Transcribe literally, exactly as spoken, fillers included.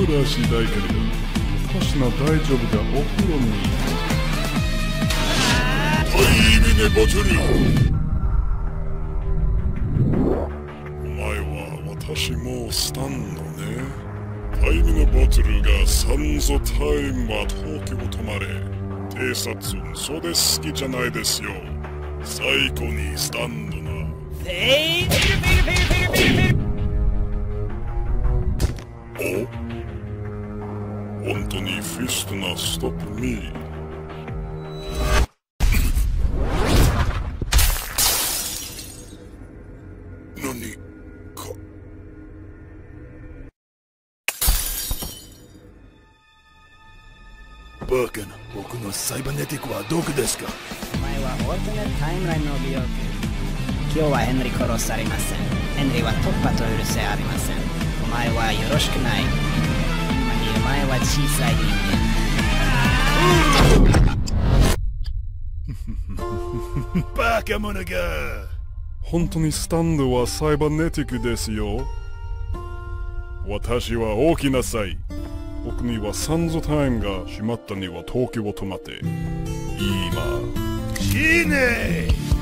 ら次第けれど、私の大丈夫だ。お風呂に。 タイミネバトル。お前は私もスタンドね。タイミネバトルがサンゾタイムは東京止まれ。偵察それ好きじゃないですよ。最高にスタンドな。 フェイルフェイルフェイルフェイルフェイルフェイル。 お、本当にフィストなストップミー。何かバカな。僕のサイバネティックはどこですか？ お前はオールネタイムラインの美容区。今日はヘンリー殺されません。ヘンリーは突破と許せありません。お前はよろしくない。お前は小さい人間。 バカ者が。 本当にスタンドはサイバネティックですよ。私は起きなさい。僕にはサンゾタイムが閉まったには東京を止まって。今。 死ねー。